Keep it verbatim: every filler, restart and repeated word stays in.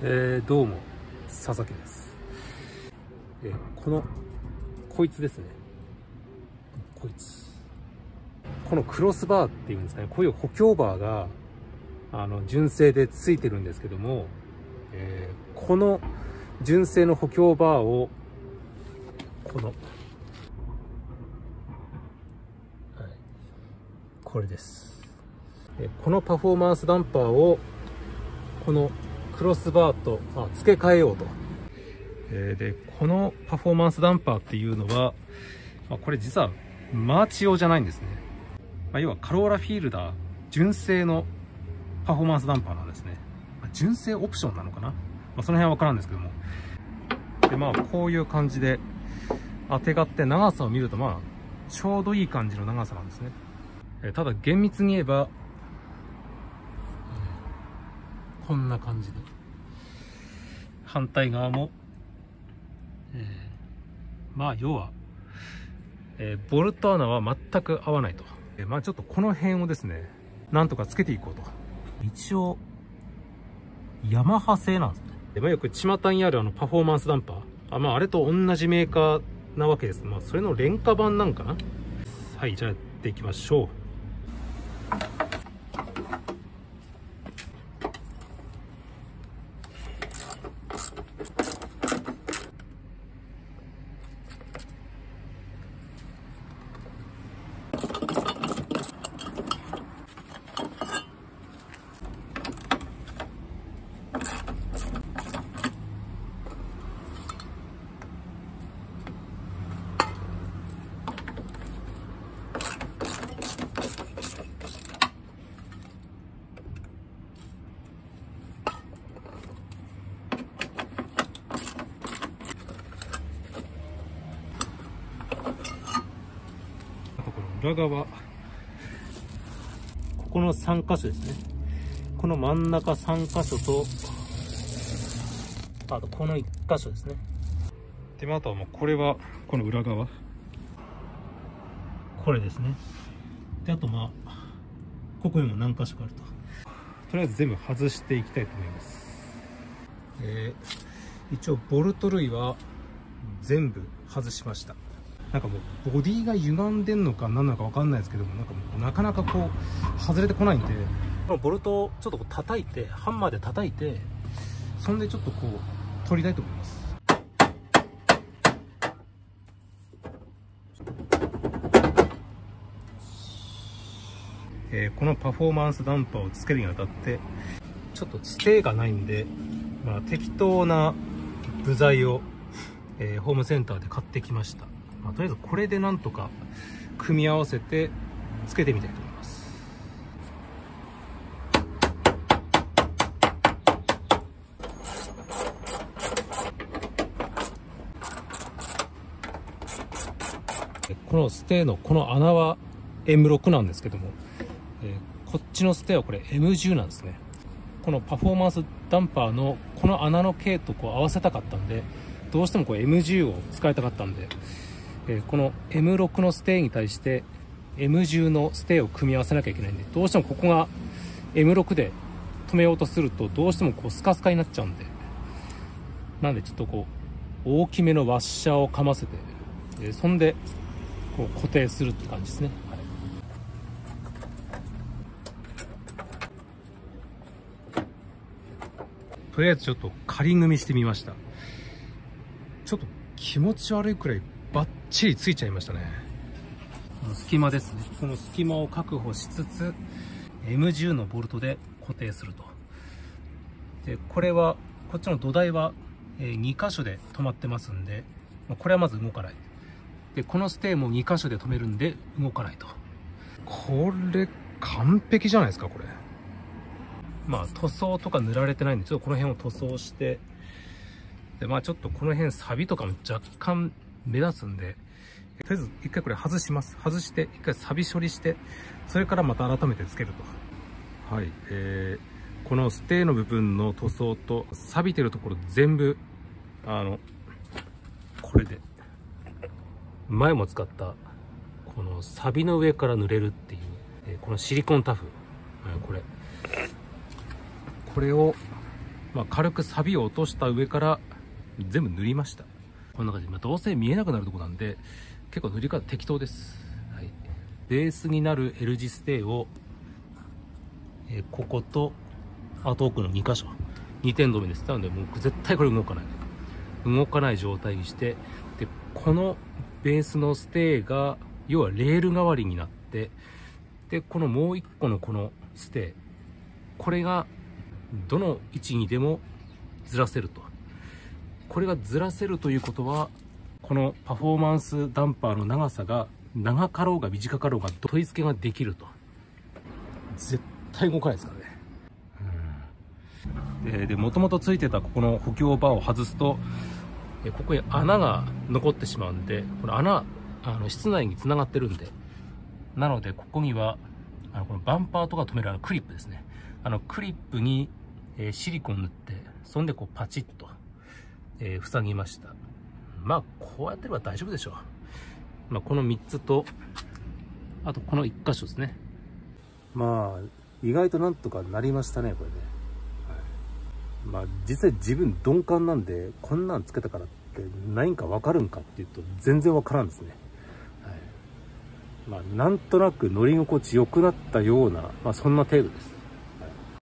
えー、どうも佐々木です。えー、このこいつですね、こいつこのクロスバーっていうんですかね、こういう補強バーがあの純正でついてるんですけども、えー、この純正の補強バーをこの、はい、これです。えー、このパフォーマンスダンパーをこのクロスバーと、まあ、付け替えようと。えー、でこのパフォーマンスダンパーっていうのは、まあ、これ実はマーチ用じゃないんですね。まあ、要はカローラフィールダー純正のパフォーマンスダンパーなんですね。まあ、純正オプションなのかな、まあ、その辺は分からんですけども。でまあこういう感じで当てがって長さを見ると、まあちょうどいい感じの長さなんですね。えー、ただ厳密に言えばこんな感じで、反対側も、えー、まあ要は、えー、ボルト穴は全く合わないと。えー、まあちょっとこの辺をですね、なんとかつけていこうと。一応ヤマハ製なんですね。でまあよく巷にあるあのパフォーマンスダンパー、あまああれと同じメーカーなわけです。まあそれの廉価版なんかな。はい、じゃあやっていきましょう。裏側、ここのさん箇所ですね。この真ん中さん箇所と、あとこのいっ箇所ですね。であとはもうこれはこの裏側、これですね。であとまあここにも何箇所かあると。とりあえず全部外していきたいと思います。えー、一応ボルト類は全部外しました。なんかもうボディが歪んでんのか何なのか分かんないですけども、なんかもうなかなかこう外れてこないんで、このボルトをちょっとこう叩いて、ハンマーで叩いて、そんでちょっとこう取りたいと思います。えー、このパフォーマンスダンパーをつけるにあたってちょっとつてがないんで、まあ、適当な部材を、えー、ホームセンターで買ってきました。まあ、とりあえずこれでなんとか組み合わせてつけてみたいと思います。このステーのこの穴は エムろく なんですけども、えー、こっちのステーはこれ エムじゅう なんですね。このパフォーマンスダンパーのこの穴の径とこう合わせたかったんで、どうしてもこう エムじゅう を使いたかったんで、えー、この エムろく のステーに対して エムじゅう のステーを組み合わせなきゃいけないんで、どうしてもここが エムろく で止めようとするとどうしてもこうスカスカになっちゃうんで、なんでちょっとこう大きめのワッシャーをかませて、えー、そんでこう固定するって感じですね。はい、とりあえずちょっと仮組みしてみました。ちょっと気持ち悪いくらいバッチリついちゃいましたね。この隙間ですね。この隙間を確保しつつ エムじゅう のボルトで固定すると。でこれはこっちの土台はに箇所で止まってますんで、これはまず動かない。でこのステーもに箇所で止めるんで動かないと。これ完璧じゃないですかこれ。まあ塗装とか塗られてないんで、ちょっとこの辺を塗装して、でまあちょっとこの辺サビとかも若干目立つんで、とりあえず一回これ外します。外して一回サビ処理して、それからまた改めてつけると。はい、えー、このステーの部分の塗装と錆びてるところ全部あのこれで前も使ったこのサビの上から塗れるっていう、えー、このシリコンタフ、これこれをまあ、軽く錆を落とした上から全部塗りました。こんな感じで、まあ、どうせ見えなくなるとこなんで結構塗り方適当です。はい、ベースになる L 字ステーを、えー、こことあと奥のに箇所にてん止めです。なのでもう絶対これ動かない動かない状態にして、でこのベースのステーが要はレール代わりになって、でこのもう一個のこのステー、これがどの位置にでもずらせると。これがずらせるということは、このパフォーマンスダンパーの長さが長かろうが短かろうが取り付けができると。絶対動かないですからね。で、で、もともとついてたここの補強バーを外すと、えここに穴が残ってしまうんで、この穴、あの室内につながってるんで、なのでここにはあのこのバンパーとか止めるあのクリップですね。あのクリップに、えー、シリコン塗って、そんでこうパチッと、えー、塞ぎました。まあこうやってれば大丈夫でしょう。まあ、このみっつと、あとこのいっ箇所ですね。まあ意外となんとかなりましたね、これね。まあ実際自分鈍感なんで、こんなんつけたからって何か分かるんかっていうと全然分からんですね。はい、まあなんとなく乗り心地良くなったような、まあそんな程度です。